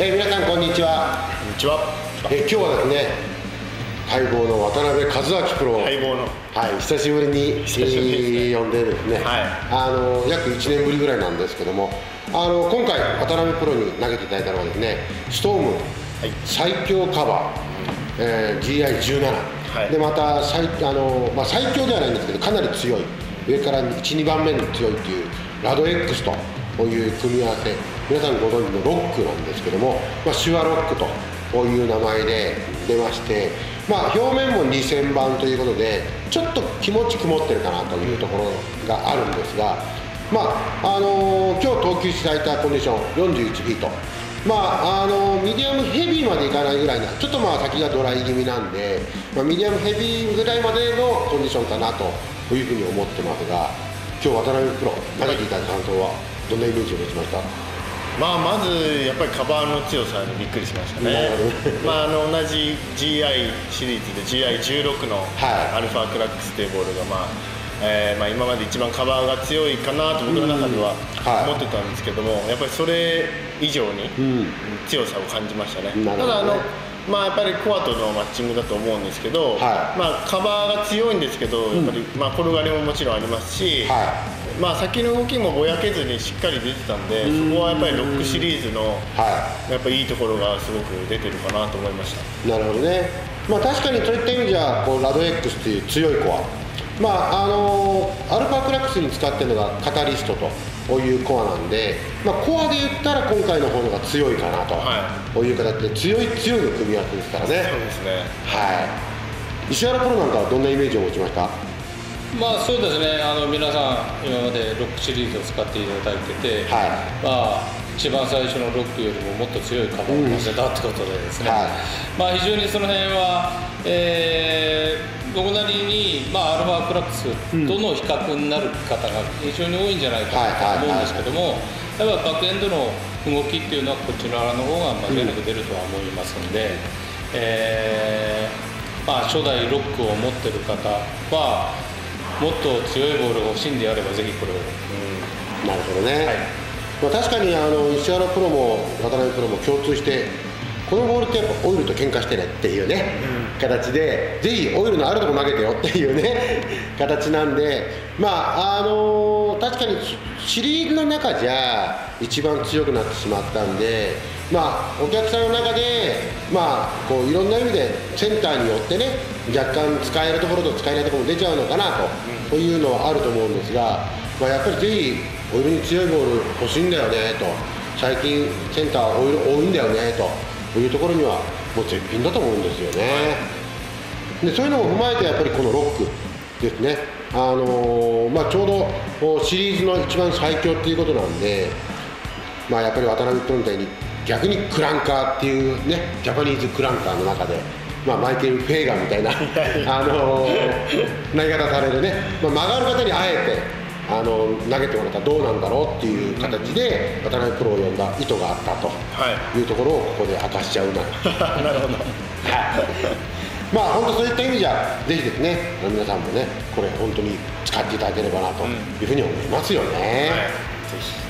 皆さんこんにちは。 こんにちは。 今日はですね、待望の渡辺和明プロを、 待望の、 久しぶりに呼んでですね、約1年ぶりぐらいなんですけども、今回渡辺プロに投げていただいたのはですね、ストーム最強カバー、GI17、でまた最強ではないんですけど、かなり強い、上から1、2番目に強いというラド X という組み合わせ、皆さんご存知のロックなんですけども、シュアロックという名前で出まして、表面も2000番ということで、ちょっと気持ち曇ってるかなというところがあるんですが、今日投球していただいたコンディション41フィート、ミディアムヘビーまでいかないぐらいな、ちょっと先がドライ気味なんで、ミディアムヘビーぐらいまでのコンディションかなというふうに思ってますが、今日渡辺プロ投げていただいた感想はどんなイメージを持ちました？ まずやっぱりカバーの強さにびっくりしましたね。同じ GI シリーズで GI16 のアルファクラックスというボールが、今まで一番カバーが強いかなと僕の中では思ってたんですけども、やっぱりそれ以上に強さを感じましたね。ただやっぱりコアとのマッチングだと思うんですけど、カバーが強いんですけど、やっぱり転がりももちろんありますし、先の動きもぼやけずにしっかり出てたんで、そこはやっぱりロックシリーズのやっぱりいいところがすごく出てるかなと思いました。 なるほどね。確かにそういった意味じゃラド X という強いコア、アルファクラックスに使ってるのがカタリストというコアなんで、コアで言ったら今回の方のが強いかなという形で、強いの組み合わせですからね。 そうですね。 石原プロなんかはどんなイメージを持ちました？ そうですね、皆さん今までロックシリーズを使っていただいてて、一番最初のロックよりももっと強いカバーを乗せたってことでですね、非常にその辺は、僕なりに、アルファクラックスとの比較になる方が非常に多いんじゃないかなと思うんですけども、やっぱバックエンドの動きっていうのはこっちのの方が間違いなく出るとは思いますので、初代ロックを持ってる方はもっと強いボールが欲しいんであればぜひこれを。 なるほどね。確かに石原プロも渡辺プロも共通して、このボールってやっぱオイルと喧嘩してねっていうね、形で、ぜひオイルのあるとこ投げてよっていうね形なんで、確かにシリーズの中じゃ一番強くなってしまったんで、お客さんの中でいろんな意味でセンターによってね、若干使えるところと使えないところも出ちゃうのかなというのはあると思うんですが、やっぱりぜひオイルに強いボール欲しいんだよねと、最近センターオイル多いんだよねというところにはもう絶品だと思うんですよね。でそういうのを踏まえてやっぱりこのロックですね、ちょうどシリーズの一番最強っていうことなんで、やっぱり渡辺プロみたいに逆にクランカーっていうね、ジャパニーズクランカーの中で、マイケル・フェーガンみたいな投げ方されるね、曲がる方にあえて投げてもらったらどうなんだろうっていう形で渡辺プロを呼んだ意図があったというところをここで明かしちゃうななるほど。 本当そういった意味じゃぜひですね、皆さんもねこれ本当に使っていただければなというふうに思いますよね。 ぜひ。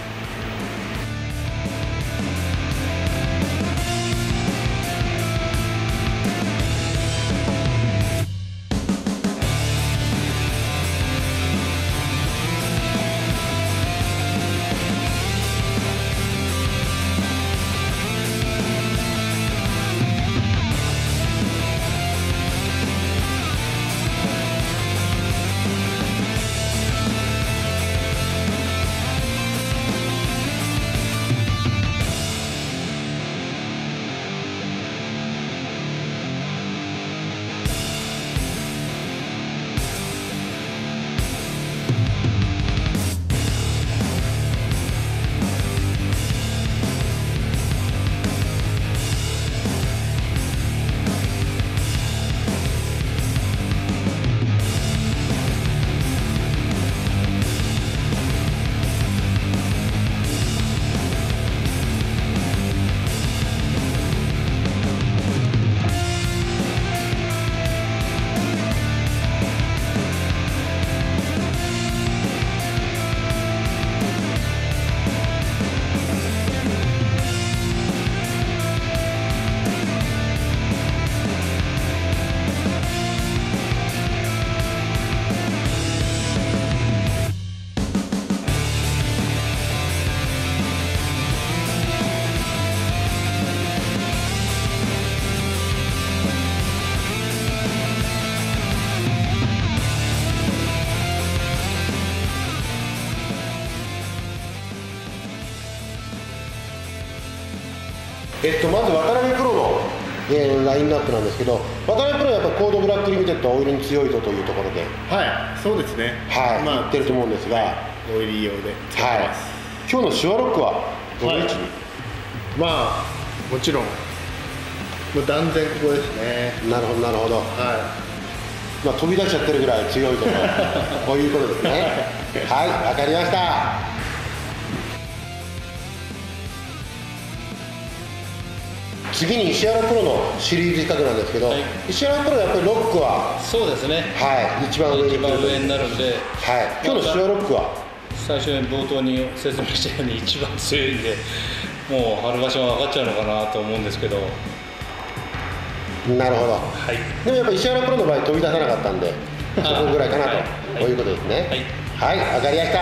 まず渡辺プロの、ラインナップなんですけど、渡辺プロはやっぱコードブラックリミテッドはオイルに強いぞというところで、 はい、そうですね、 はい、言ってると思うんですが、 オイリー用で使ってます。 今日のシュワロックはどの位置に？ まあもちろんもう断然ここですね。 なるほどなるほど。まあ飛び出しちゃってるぐらい強いとこういうことですね。はい、わかりました。次に石原プロのシリーズ企画なんですけど、石原プロやっぱりロックはそうですね、 はい、一番上になるんで、 はい、今日のシュワロックは最初に冒頭に説明したように一番強いんで、もう春場所は分かっちゃうのかなと思うんですけど。 なるほど、 はい、 でもやっぱ石原プロの場合飛び出さなかったんでそこぐらいかなと、こういうことですね。はい、はい、分かりました。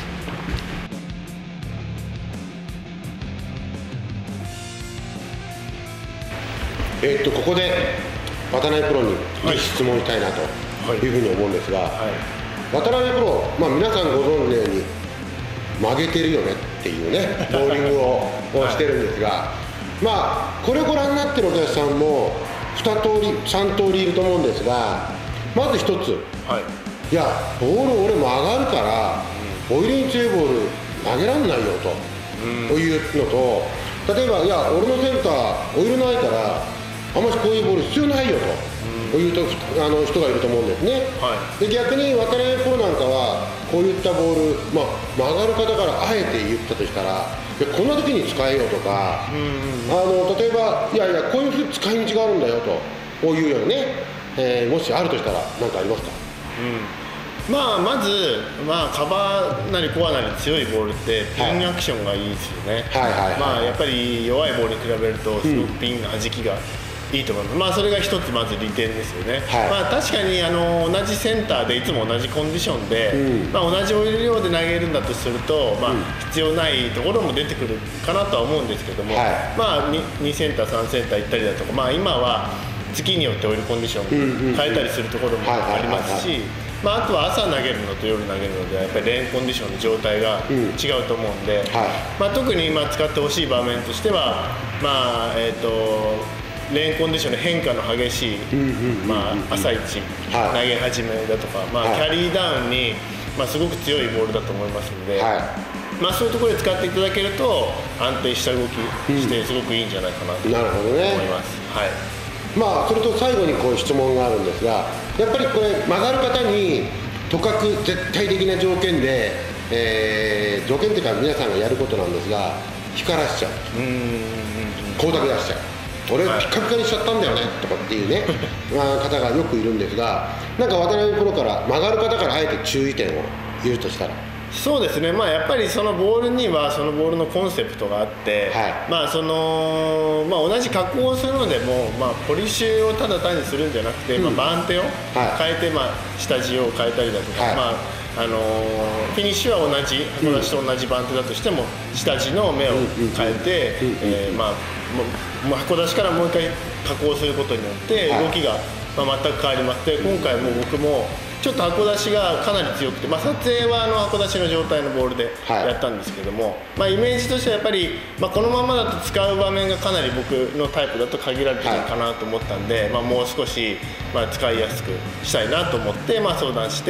ここで渡辺プロに質問したいなというふうに思うんですが、渡辺プロ、まあ、皆さんご存知のように曲げてるよねっていうねボーリングをしてるんですが、まあこれをご覧になってるお客さんも2通り3通りいると思うんですが、まず1つ、いやボール俺曲がるから、オイルに強いボール投げらんないよというのと、例えばいや俺のセンターオイルないからあんまりこういうボール必要ないよというと人がいると思うんですね。で逆に渡辺プロなんかはこういったボール、まあ、曲がる方からあえて言ったとしたら、いやこんな時に使えよとか、例えばいやいやこういう使い道があるんだよというようなね、もしあるとしたら何かありますか？ まあ、まず、カバーなりコアなり強いボールってピンアクションがいいですよね。やっぱり弱いボールに比べるとすごくピンの弾きがいいと思います。まあそれが一つまず利点ですよね。まあ確かに同じセンターでいつも同じコンディションで、まあ同じオイル量で投げるんだとすると、まあ必要ないところも出てくるかなとは思うんですけども、まあ2センター3センター行ったりだとか、まあ今は月によってオイルコンディション変えたりするところもありますし、まああとは朝投げるのと夜投げるのではやっぱりレーンコンディションの状態が違うと思うんで、まあ特に今使ってほしい場面としては、まあレーンコンディションの変化の激しい、まあ、朝一投げ始めだとか、まあ、キャリーダウンに、まあ、すごく強いボールだと思いますので、まあ、そういうところで使っていただけると安定した動きしてすごくいいんじゃないかなと思います。 まあそれと最後にこう質問があるんですが、やっぱりこれ曲がる方にとかく絶対的な条件で、条件っていうか皆さんがやることなんですが、光らしちゃう、光沢出しちゃう、俺ピッカピカにしちゃったんだよねとかっていうね方がよくいるんですが、なんか渡辺プロから曲がる方からあえて注意点を言うとしたら？ そうですね、まあ、やっぱりそのボールにはそのボールのコンセプトがあって、まあそのまあ、同じ加工をするのでも、まあ、ポリッシュをただ単にするんじゃなくて、まあ、番手を変えて、まあ、下地を変えたりだとか、まあフィニッシュは同じ箱出しと同じ番手だとしても下地の目を変えて、まあ、箱出しからもう一回加工することによって動きが、まあ、全く変わります。で今回も僕もちょっと箱出しがかなり強くて、まあ、撮影は箱出しの状態のボールでやったんですけども、まあ、イメージとしてはやっぱり、まあ、このままだと使う場面がかなり僕のタイプだと限られてるかなと思ったんで、まあ、もう少し、まあ、使いやすくしたいなと思って、まあ、相談して、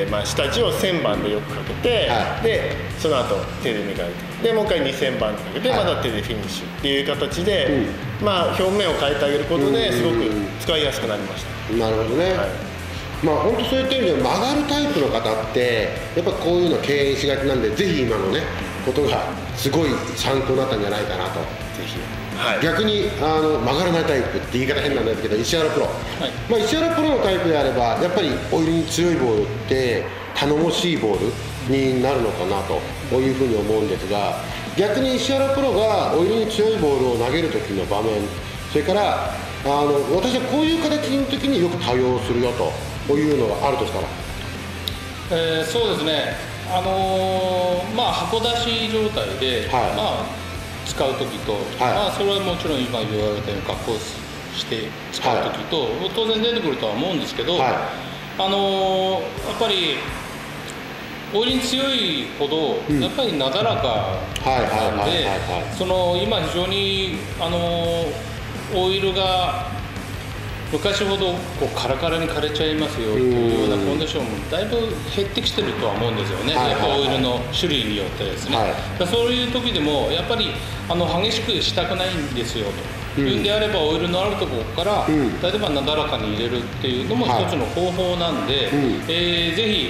まあ、下地を1000番でよくかけて、でその後手で磨いて、でもう一回2000番でかけて、また手でフィニッシュっていう形で、まあ、表面を変えてあげることですごく使いやすくなりました。 なるほどね。まあ本当そういった意味で曲がるタイプの方ってやっぱこういうの敬遠しがちなんで、ぜひ今のねことがすごい参考になったんじゃないかなと。ぜひ、逆に曲がらないタイプって言い方変なんですけど、石原プロ、まあ、石原プロのタイプであればやっぱりオイルに強いボールって頼もしいボールになるのかなというふうに思うんですが、逆に石原プロがオイルに強いボールを投げる時の場面、それから私はこういう形の時によく多用するよというのがあるとしたら、 そうですね、まあ、箱出し状態で、まあ、使う時と、まあ、それはもちろん今言われたように加工して使う時と、当然出てくるとは思うんですけど、やっぱりオイルに強いほどやっぱりなだらかなんで、今非常にオイルが昔ほどこうカラカラに枯れちゃいますよというようなコンディションもだいぶ減ってきてるとは思うんですよね、やっぱオイルの種類によってですね、そういう時でもやっぱり激しくしたくないんですよというんであれば、オイルのあるところから例えばなだらかに入れるっていうのも一つの方法なんで、ぜひ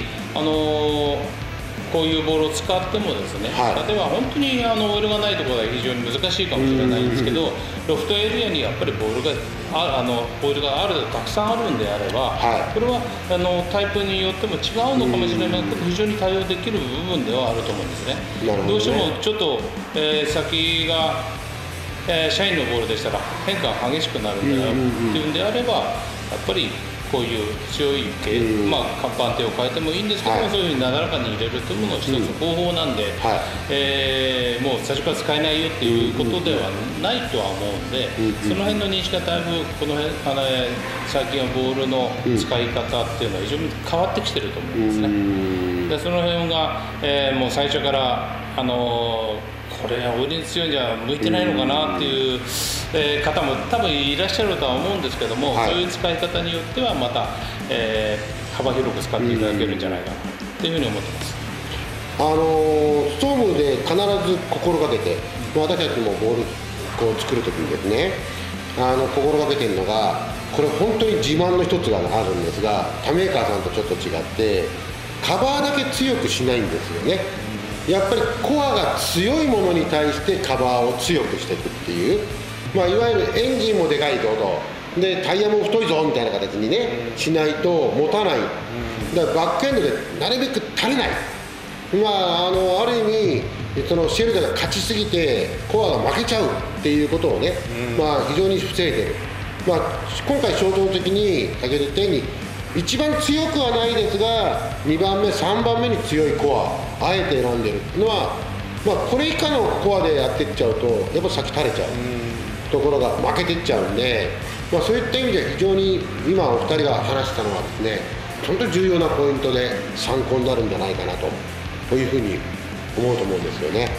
こういうボールを使ってもですね、例えば本当にオイルがないところは非常に難しいかもしれないんですけど、ロフトエリアにやっぱりオイルがたくさんあるんであれば、これはタイプによっても違うのかもしれないけど、非常に対応できる部分ではあると思うんですね。どうしてもちょっと、先が社員のボールでしたら変化が激しくなるんだよっていうんであれば、やっぱりこういう強い系、活版手を変えてもいいんですけども、そういうふうになだらかに入れるというのが一つ方法なんで、もう最初から使えないよっていうことではないとは思うんで、その辺の認識がだいぶこの辺最近はボールの使い方っていうのは非常に変わってきてると思うんですね。でその辺が、もう最初からこれはオイルに強いんじゃ向いてないのかなっていう、方も多分いらっしゃるとは思うんですけども、そういう使い方によってはまた、幅広く使っていただけるんじゃないかなっていうふうに思ってます。 ストームで必ず心がけて、私たちもボールを作るときにですね、心がけてるのが、これ本当に自慢の一つがあるんですが、他メーカーさんとちょっと違ってカバーだけ強くしないんですよね。やっぱりコアが強いものに対してカバーを強くしていくっていう、いわゆるエンジンもでかいぞと、でタイヤも太いぞみたいな形にねしないと持たない、だからバックエンドでなるべく垂れない、ある意味そのシェルダーが勝ちすぎてコアが負けちゃうっていうことをね、非常に防いでる。今回象徴的に先ほど言ったように一番強くはないですが2番目3番目に強いコアあえて選んでるっていうのは、これ以下のコアでやっていっちゃうとやっぱ先垂れちゃうところが負けていっちゃうんで、そういった意味では非常に今お二人が話したのはですね、本当に重要なポイントで参考になるんじゃないかなというふうに思うと思うんですよね。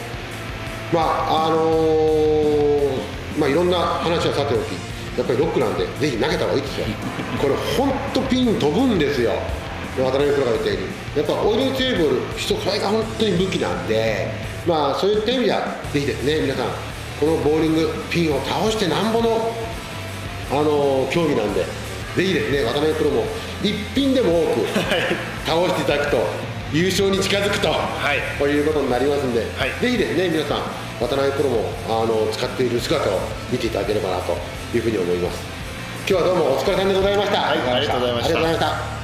いろんな話はさておき、やっぱりロックなんでぜひ投げた方がいいですよ。これ本当ピン飛ぶんですよ。渡辺プロが言ったようにやっぱオイルに強いボールそれが本当に武器なんで、そういった意味ではぜひですね、皆さんこのボーリングピンを倒してなんぼの競技なんで、ぜひですね渡辺プロも1ピンでも多く倒していただくと優勝に近づくと、こういうことになりますんで、ぜひですね皆さん渡辺プロも使っている姿を見ていただければなというふうに思います。今日はどうもお疲れ様でございました。 ありがとうございました。